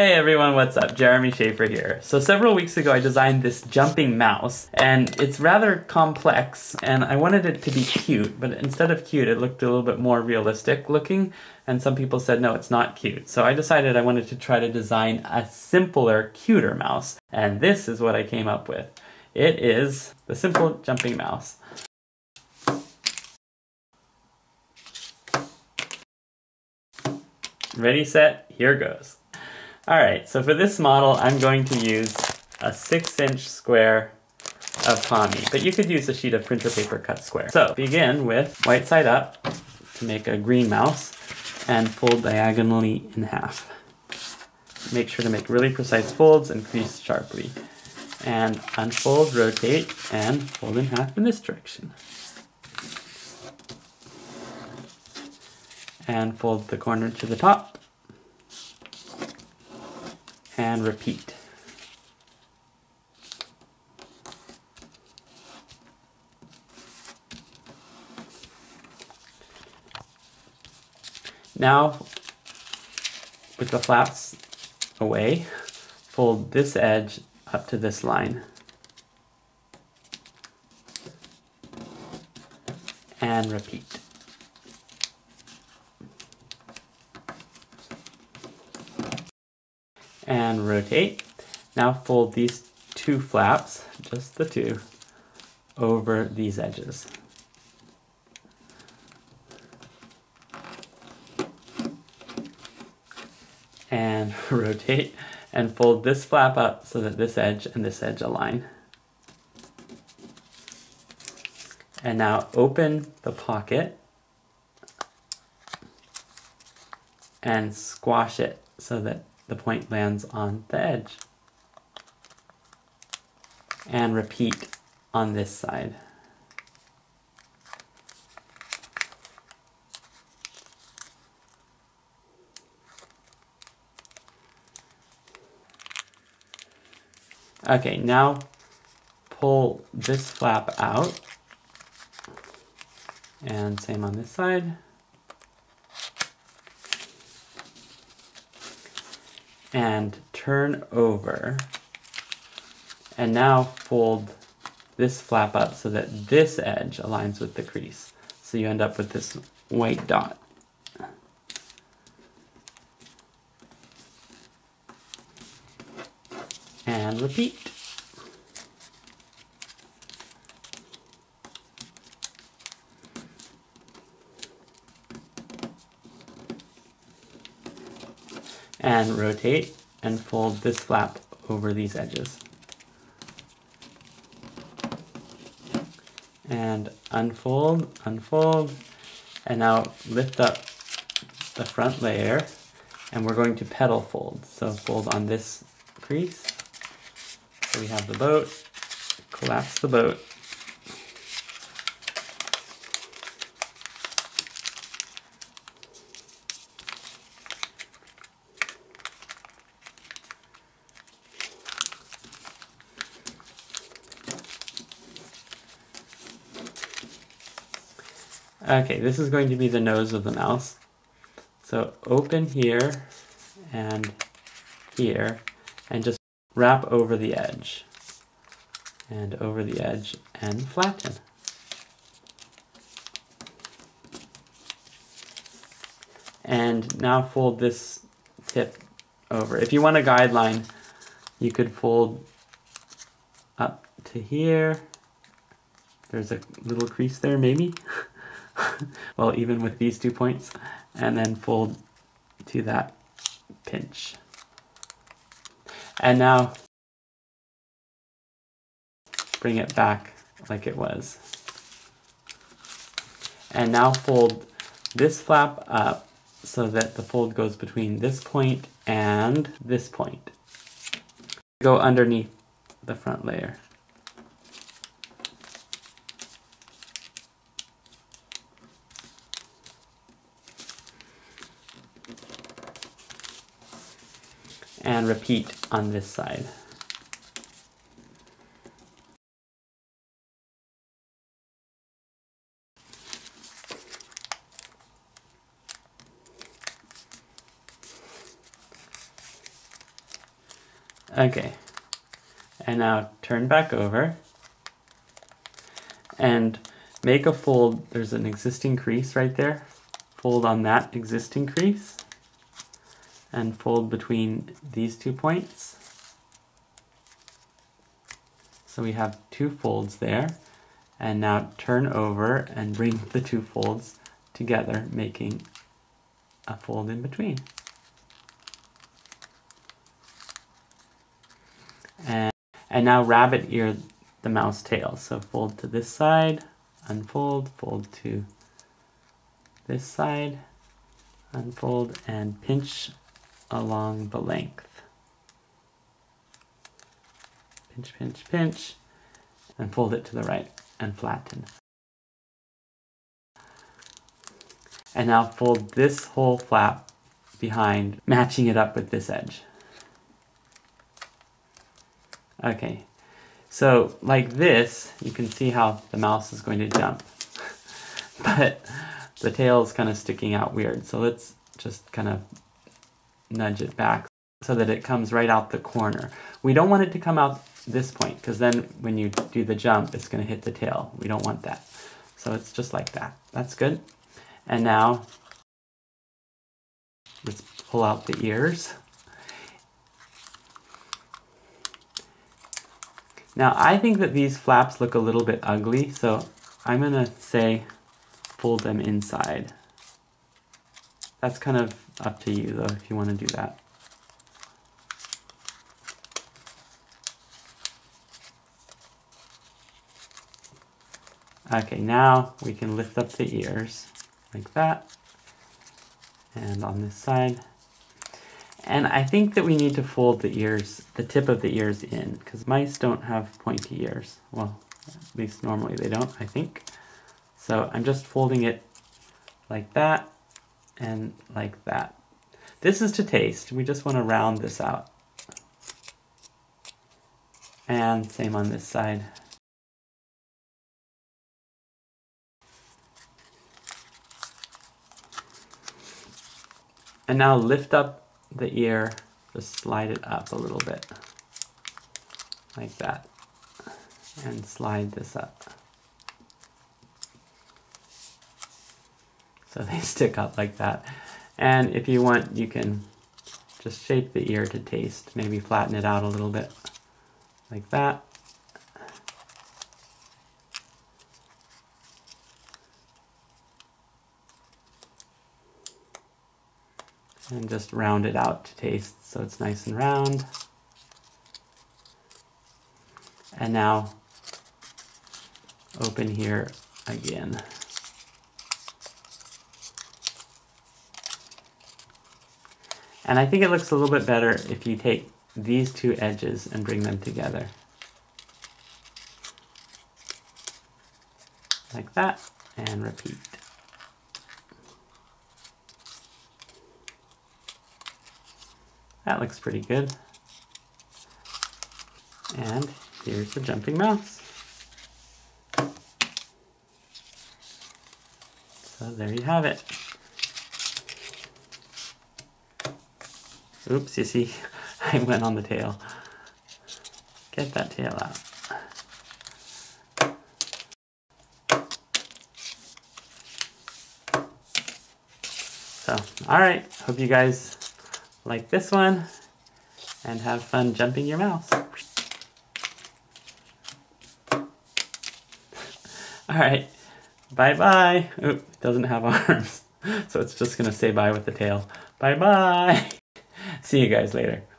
Hey everyone, what's up? Jeremy Shafer here. So several weeks ago I designed this jumping mouse, and it's rather complex, and I wanted it to be cute, but instead of cute it looked a little bit more realistic looking, and some people said no, it's not cute. So I decided I wanted to try to design a simpler, cuter mouse, and this is what I came up with. It is the simple jumping mouse. Ready, set, here goes. Alright, so for this model I'm going to use a 6-inch square of Kami, but you could use a sheet of printer paper cut square. So begin with white side up to make a green mouse and fold diagonally in half. Make sure to make really precise folds and crease sharply. And unfold, rotate, and fold in half in this direction. And fold the corner to the top. And repeat. Now, with the flaps away, fold this edge up to this line. And repeat. And rotate. Now fold these two flaps, just the two, over these edges. And rotate and fold this flap up so that this edge and this edge align. And now open the pocket and squash it so that the point lands on the edge. And repeat on this side. Okay, now pull this flap out. And same on this side. And turn over, and now fold this flap up so that this edge aligns with the crease. So you end up with this white dot. And repeat. And rotate and fold this flap over these edges. And unfold, unfold, and now lift up the front layer, and we're going to petal fold. So fold on this crease. So we have the boat, collapse the boat, okay, this is going to be the nose of the mouse. So open here and here, and just wrap over the edge. And over the edge, and flatten. And now fold this tip over. If you want a guideline, you could fold up to here. There's a little crease there, maybe. Well, even with these 2 points, and then fold to that pinch. And now bring it back like it was. And now fold this flap up so that the fold goes between this point and this point. Go underneath the front layer. And repeat on this side. Okay, and now turn back over and make a fold. There's an existing crease right there. Fold on that existing crease and fold between these 2 points. So we have 2 folds there. And now turn over and bring the 2 folds together, making a fold in between. And now rabbit ear the mouse tail. So fold to this side, unfold, fold to this side, unfold, and pinch along the length. Pinch, pinch, pinch, and fold it to the right and flatten. And now fold this whole flap behind, matching it up with this edge. Okay, so like this, you can see how the mouse is going to jump. But the tail is kind of sticking out weird, so let's just kind of nudge it back so that it comes right out the corner. We don't want it to come out this point, because then when you do the jump, it's going to hit the tail. We don't want that. So it's just like that. That's good. And now let's pull out the ears. Now I think that these flaps look a little bit ugly, so I'm going to say fold them inside. That's kind of up to you though, if you want to do that. Okay, now we can lift up the ears like that, and on this side. And I think that we need to fold the ears, the tip of the ears in, because mice don't have pointy ears. Well, at least normally they don't, I think. So I'm just folding it like that and like that. This is to taste. We just want to round this out. And same on this side. And now lift up the ear, just slide it up a little bit, like that, and slide this up. So they stick up like that. And if you want, you can just shape the ear to taste, maybe flatten it out a little bit, like that. And just round it out to taste so it's nice and round. And now open here again. And I think it looks a little bit better if you take these 2 edges and bring them together. Like that, and repeat. That looks pretty good. And here's the jumping mouse. So there you have it. Oops, you see, I went on the tail. Get that tail out. So, alright, hope you guys like this one and have fun jumping your mouse. Alright, bye-bye. Oop, it doesn't have arms, so it's just gonna say bye with the tail. Bye-bye. See you guys later.